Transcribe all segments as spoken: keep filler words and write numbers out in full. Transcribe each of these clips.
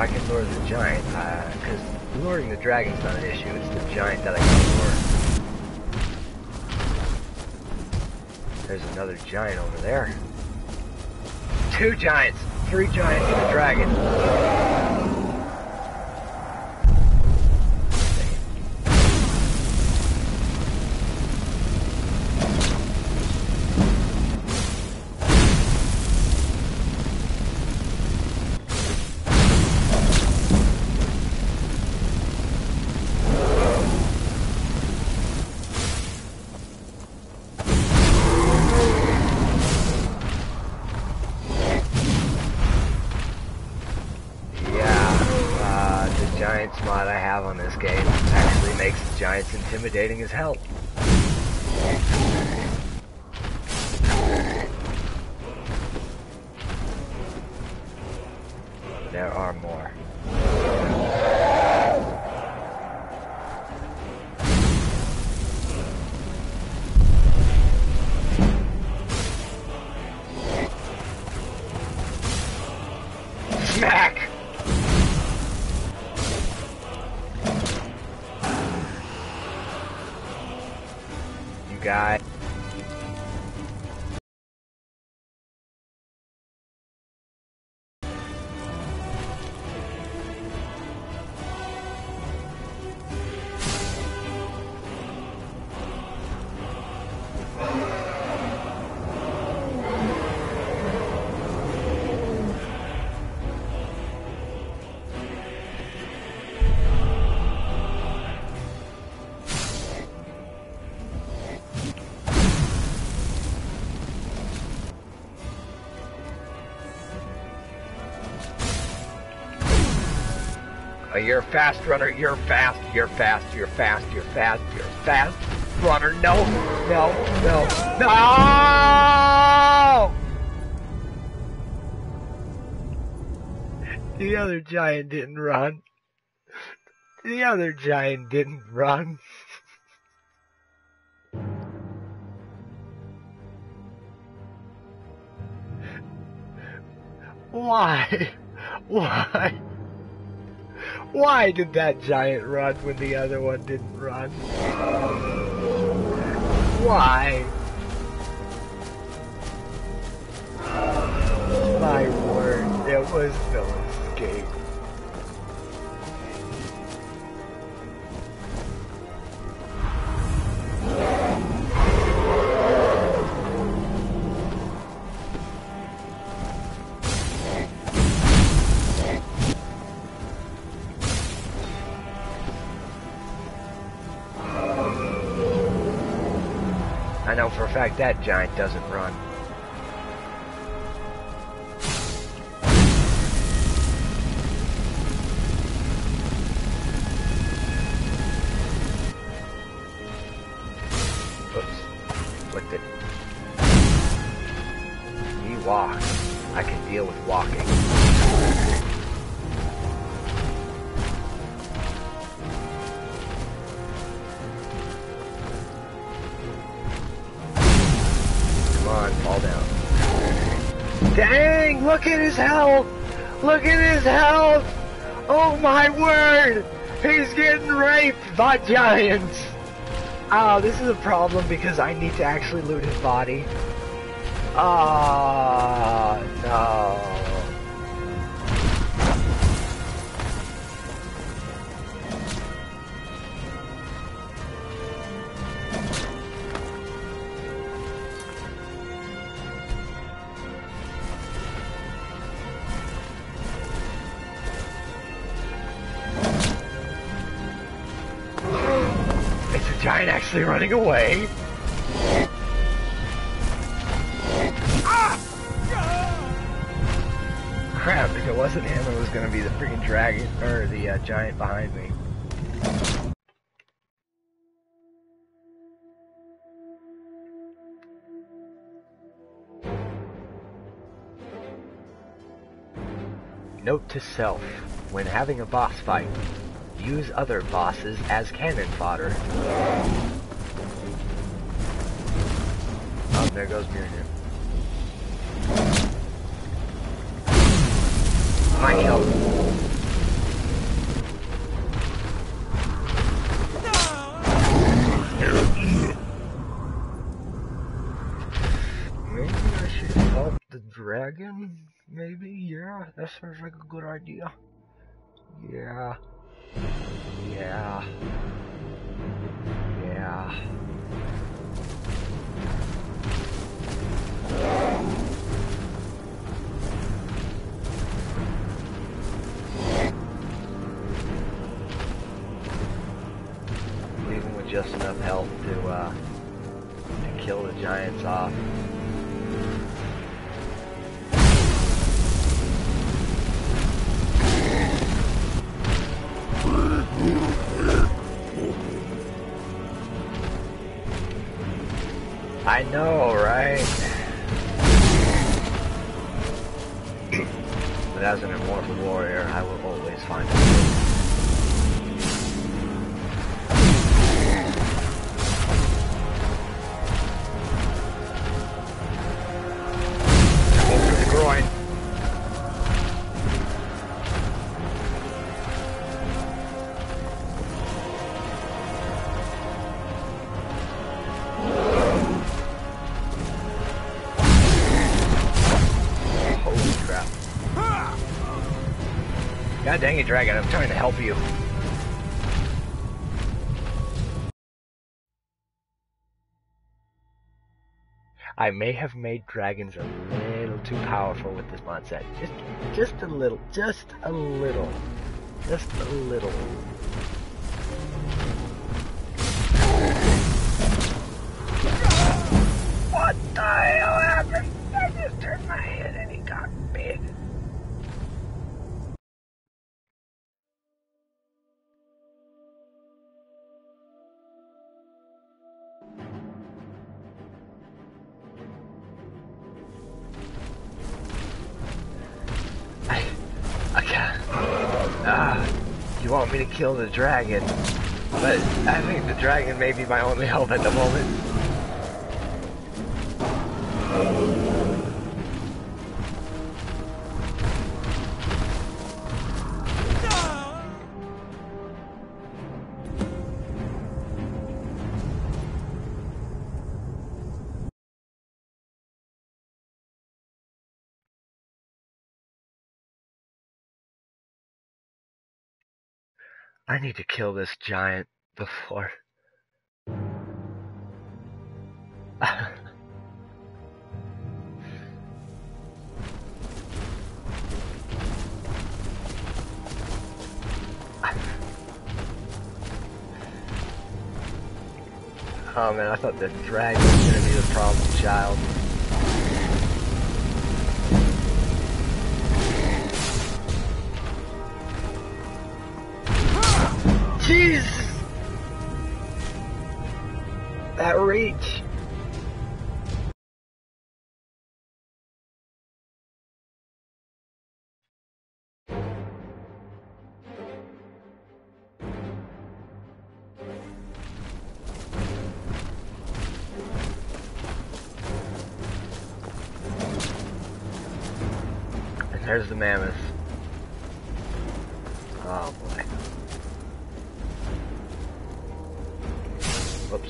I can lure the giant, because uh, luring the dragon's not an issue, it's the giant that I can lure. There's another giant over there. Two giants! Three giants and a dragon. Mod I have on this game actually makes the giants intimidating as hell. There are more. Smack! Guy. Uh, you're a fast runner, you're fast, you're fast, you're fast, you're fast, you're fast runner. No, no, no, no! The other giant didn't run. The other giant didn't run. Why? Why? Why did that giant run when the other one didn't run? Why? My word, there was no escape. I know for a fact that giant doesn't run. Oops. Flicked it. He walks. I can deal with walking. Fall down. Dang! Look at his health! Look at his health! Oh my word! He's getting raped by giants! Oh, this is a problem because I need to actually loot his body. Ah, oh, no. Giant actually running away. Ah! Crap, if it wasn't him, it was going to be the freaking dragon, or the uh, giant behind me. Note to self, when having a boss fight, use other bosses as cannon fodder. Oh, there goes Merron. My kill. dragon? Maybe? Yeah, that sounds like a good idea. Yeah. Yeah. Yeah. Even with just enough health to, uh, to kill the giants off. I know, right? But as an immortal warrior, I will always find a way. Go through the groin. God dang it, dragon, I'm trying to help you. I may have made dragons a little too powerful with this mod set. Just, just a little, just a little, just a little. What the hell happened? I just turned my head and he got big. Ah, you want me to kill the dragon, but I think the dragon may be my only hope at the moment. I need to kill this giant before. Oh man, I thought the dragon was gonna be the problem child. Jesus! That reach! And there's the mammoth. Oh boy. Whoops.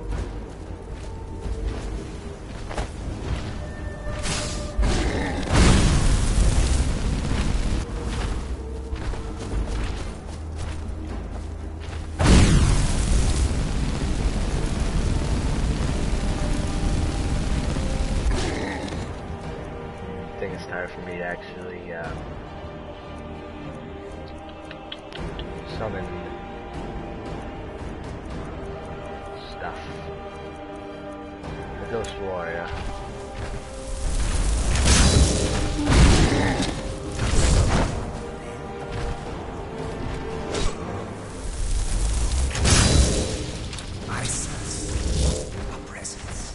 I think it's time for me to actually uh, summon stuff. The Ghost Warrior. I sense a presence.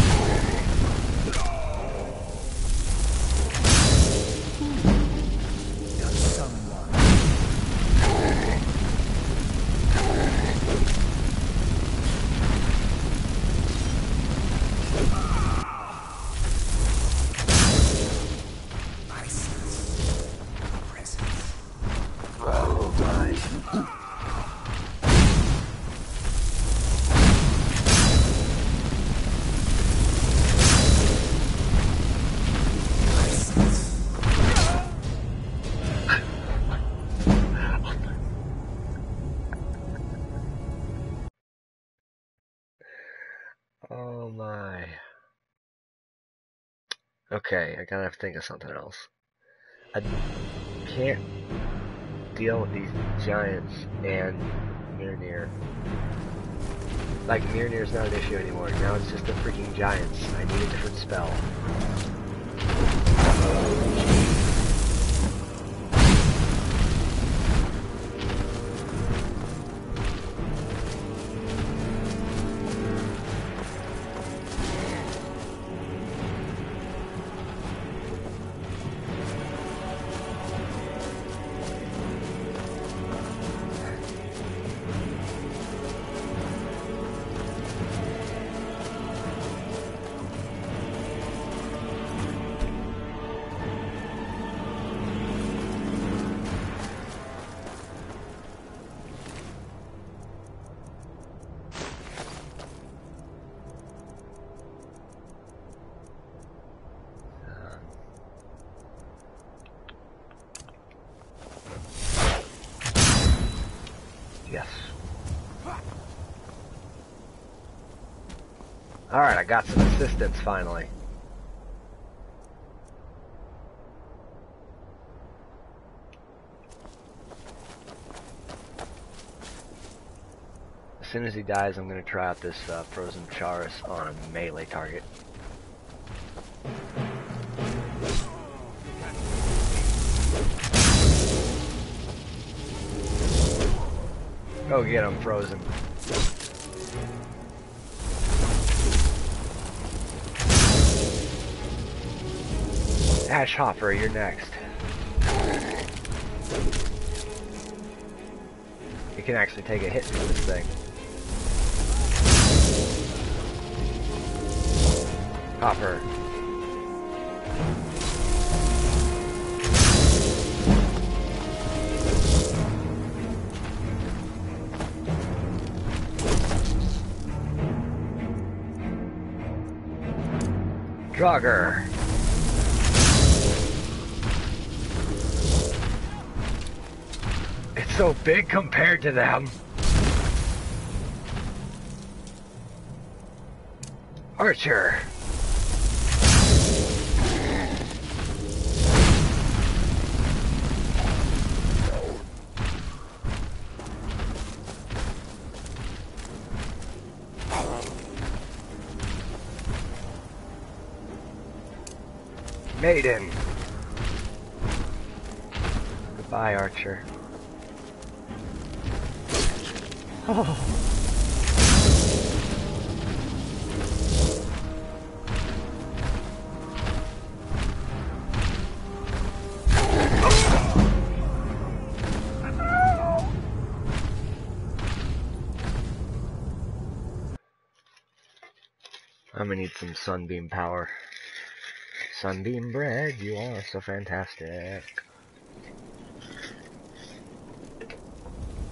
Does someone? Okay, I gotta think of something else. I can't deal with these giants and Mjolnir. Like, Mjolnir's not an issue anymore. Now it's just the freaking giants. I need a different spell. Yes. Alright, I got some assistance finally. As soon as he dies, I'm going to try out this uh, frozen Charis on a melee target. Go get him, Frozen. Ash Hopper, you're next. You can actually take a hit from this thing. Hopper. Draugr. It's so big compared to them. Archer. Maiden. Goodbye, Archer. Oh. I'm gonna need some sunbeam power. Sunbeam bread, you are so fantastic.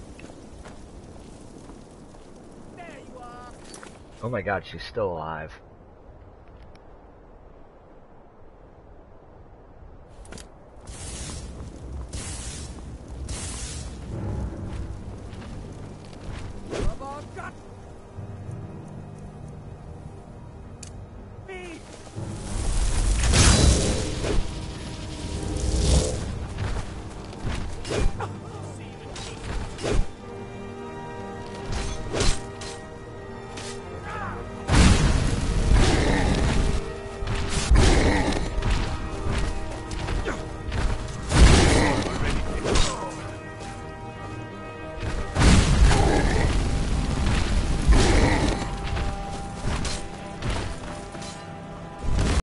There you are. Oh my god, she's still alive.